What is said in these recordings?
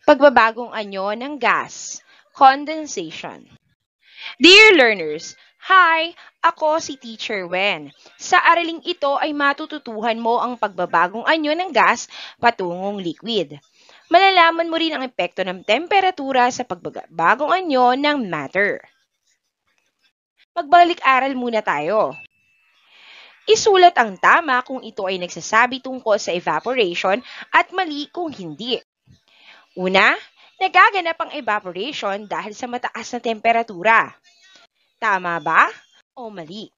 Pagbabagong anyo ng gas, condensation. Dear learners, hi! Ako si Teacher Wen. Sa araling ito ay matututuhan mo ang pagbabagong anyo ng gas patungong liquid. Malalaman mo rin ang epekto ng temperatura sa pagbabagong anyo ng matter. Magbalik-aral muna tayo. Isulat ang tama kung ito ay nagsasabi tungkol sa evaporation at mali kung hindi. Una, nagaganap ang evaporation dahil sa mataas na temperatura. Tama ba o mali?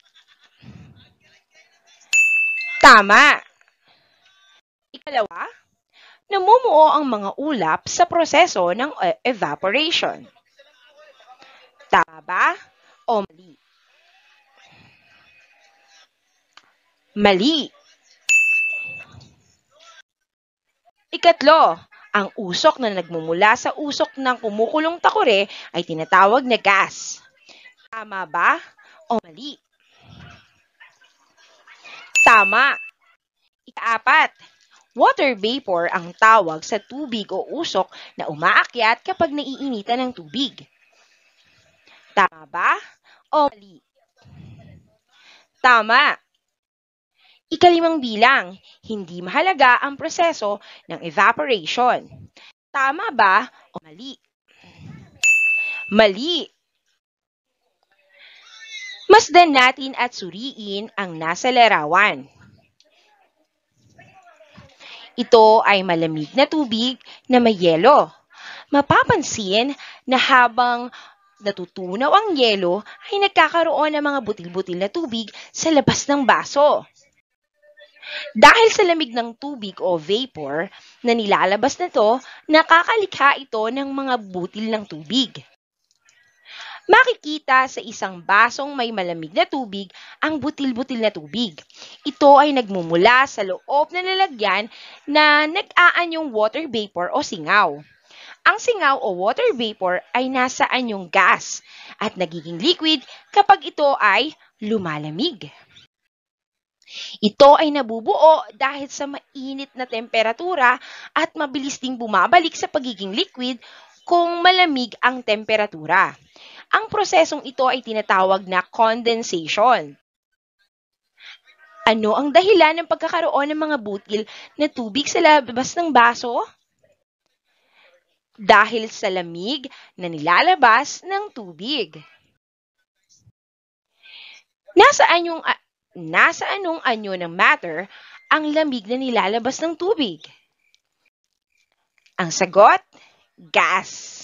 Tama. Ikalawa, namumuo ang mga ulap sa proseso ng evaporation. Tama ba o mali? Mali. Ikatlo, ang usok na nagmumula sa usok ng kumukulong takore ay tinatawag na gas. Tama ba o mali? Tama. Ikaapat, water vapor ang tawag sa tubig o usok na umaakyat kapag naiinitan ng tubig. Tama ba o mali? Tama. Ikalimang bilang, hindi mahalaga ang proseso ng evaporation. Tama ba o mali? Mali. Masdan natin at suriin ang nasa larawan. Ito ay malamig na tubig na may yelo. Mapapansin na habang natutunaw ang yelo ay nagkakaroon ng mga butil-butil na tubig sa labas ng baso. Dahil sa lamig ng tubig o vapor na nilalabas nito, nakakalikha ito ng mga butil ng tubig. Makikita sa isang basong may malamig na tubig ang butil-butil na tubig. Ito ay nagmumula sa loob ng lalagyan na nag-aanyong water vapor o singaw. Ang singaw o water vapor ay nasa anyong gas at nagiging liquid kapag ito ay lumalamig. Ito ay nabubuo dahil sa mainit na temperatura at mabilis ding bumabalik sa pagiging liquid kung malamig ang temperatura. Ang prosesong ito ay tinatawag na condensation. Ano ang dahilan ng pagkakaroon ng mga butil na tubig sa labas ng baso? Dahil sa lamig na nilalabas ng tubig. Nasa anong anyo ng matter ang lamig na nilalabas ng tubig? Ang sagot, gas.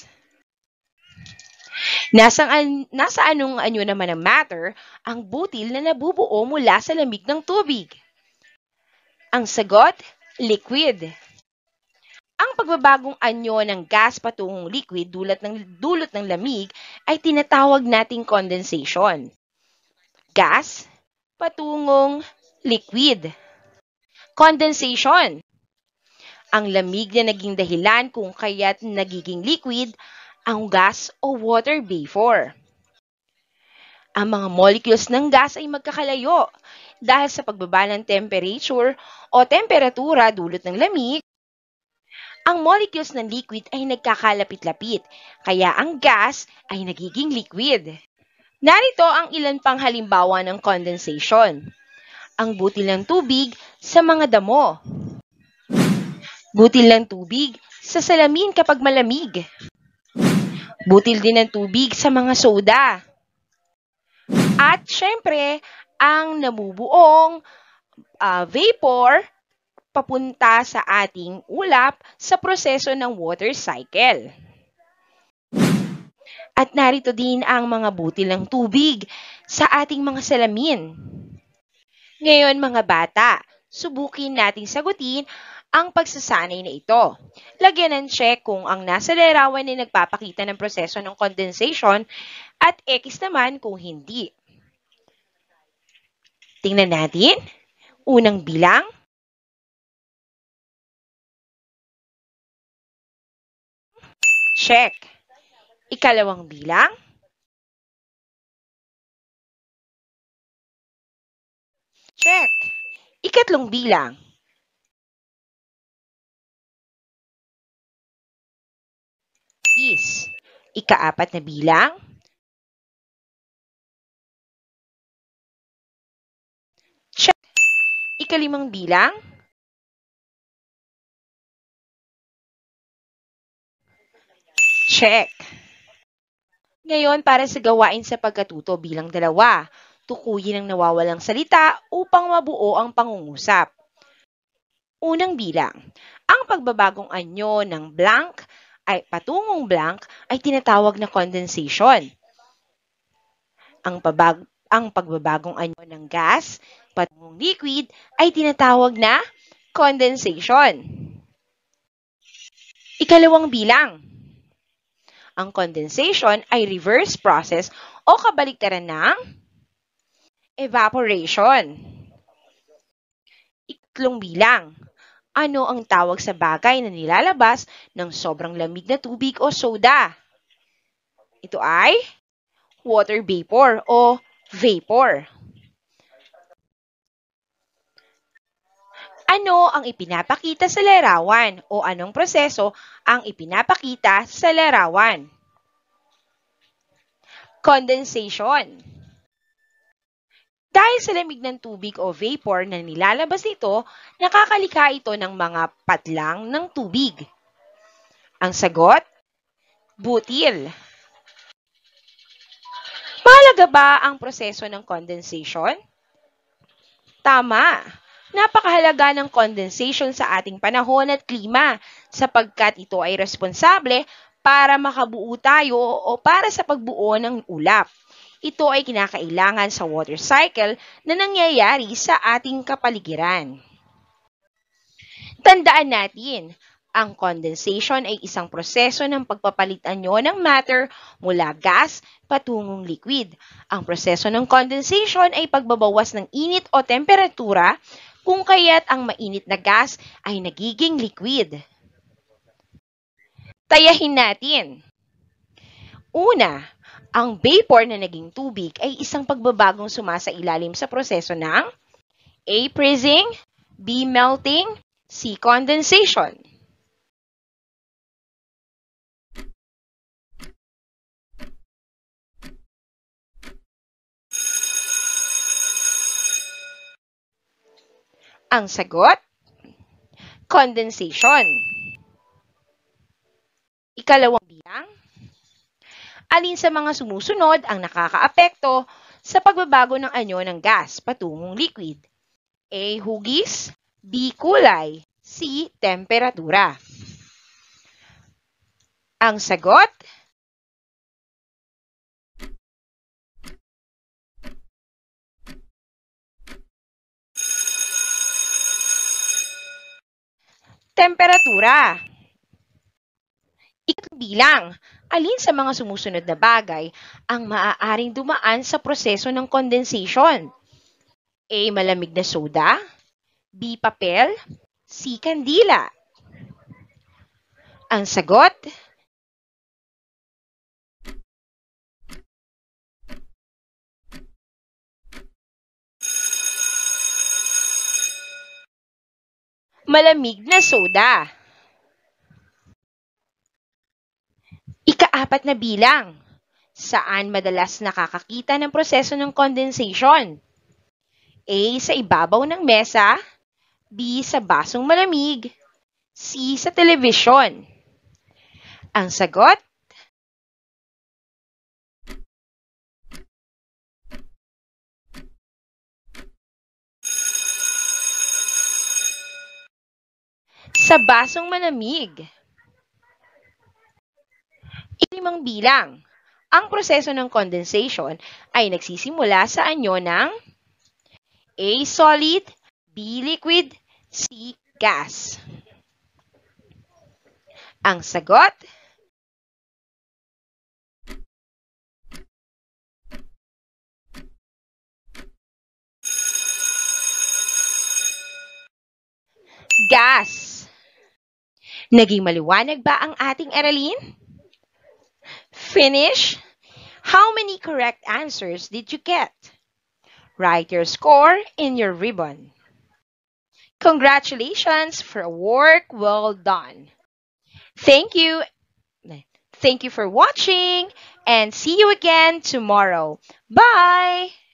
Nasa anong anyo naman ng matter ang butil na nabubuo mula sa lamig ng tubig? Ang sagot, liquid. Ang pagbabagong anyo ng gas patungong liquid dulot ng lamig ay tinatawag nating condensation. Gas patungong liquid. Condensation. Ang lamig na naging dahilan kung kaya't nagiging liquid ang gas o water vapor. Ang mga molecules ng gas ay magkakalayo dahil sa pagbaba ng temperature o temperatura dulot ng lamig. Ang molecules ng liquid ay nagkakalapit-lapit, kaya ang gas ay nagiging liquid. Narito ang ilan pang halimbawa ng condensation. Ang butil ng tubig sa mga damo. Butil ng tubig sa salamin kapag malamig. Butil din ng tubig sa mga soda. At syempre, ang nabubuong vapor papunta sa ating ulap sa proseso ng water cycle. At narito din ang mga butil ng tubig sa ating mga salamin. Ngayon mga bata, subukin nating sagutin ang pagsasanay na ito. Lagyan ng check kung ang nasa larawan ay nagpapakita ng proseso ng condensation at X naman kung hindi. Tingnan natin. Unang bilang. Check. Ikalawang bilang. Check. Ikatlong bilang. is. Ika-4 na bilang. Check. Ika-5 bilang. Check. Ngayon, para sa gawain sa pagkatuto bilang 2, tukuyin ang nawawalang salita upang mabuo ang pangungusap. Unang bilang. Ang pagbabagong anyo ng blank ay patungong blank ay tinatawag na condensation. Ang pagbabagong anyo ng gas patungong liquid ay tinatawag na condensation. Ikalawang bilang. Ang condensation ay reverse process o kabaliktaran ng evaporation. Ikatlong bilang. Ano ang tawag sa bagay na nilalabas ng sobrang lamig na tubig o soda? Ito ay water vapor o vapor. Ano ang ipinapakita sa larawan o anong proseso ang ipinapakita sa larawan? Condensation. Dahil sa lamig ng tubig o vapor na nilalabas nito, nakakalikha ito ng mga patlang ng tubig. Ang sagot? Butil. Mahalaga ba ang proseso ng condensation? Tama. Napakahalaga ng condensation sa ating panahon at klima sapagkat ito ay responsable para makabuo tayo o para sa pagbuo ng ulap. Ito ay kinakailangan sa water cycle na nangyayari sa ating kapaligiran. Tandaan natin, ang condensation ay isang proseso ng pagpapalit anyo ng matter mula gas patungong liquid. Ang proseso ng condensation ay pagbabawas ng init o temperatura kung kaya't ang mainit na gas ay nagiging liquid. Tayahin natin. Una, ang vapor na naging tubig ay isang pagbabagong sumasailalim sa proseso ng A. Freezing, B. Melting, C. Condensation. Ang sagot? Condensation. Ikalawang bilang. Alin sa mga sumusunod ang nakakaapekto sa pagbabago ng anyo ng gas patungong liquid? A. Hugis, B. Kulay, C. Temperatura. Ang sagot? Temperatura. Ikatlong bilang, alin sa mga sumusunod na bagay ang maaaring dumaan sa proseso ng condensation? A. Malamig na soda, B. Papel, C. Kandila. Ang sagot? Malamig na soda. Ika-4 na bilang. Saan madalas nakakakita ng proseso ng condensation? A. Sa ibabaw ng mesa, B. Sa basong malamig, C. Sa telebisyon. Ang sagot? Sa basong malamig. Ika-5 bilang. Ang proseso ng condensation ay nagsisimula sa anyo ng A. Solid, B. Liquid, C. Gas. Ang sagot? Gas. Naging maliwanag ba ang ating aralin? Finish? How many correct answers did you get? Write your score in your ribbon. Congratulations for work well done. Thank you. Thank you for watching and see you again tomorrow. Bye!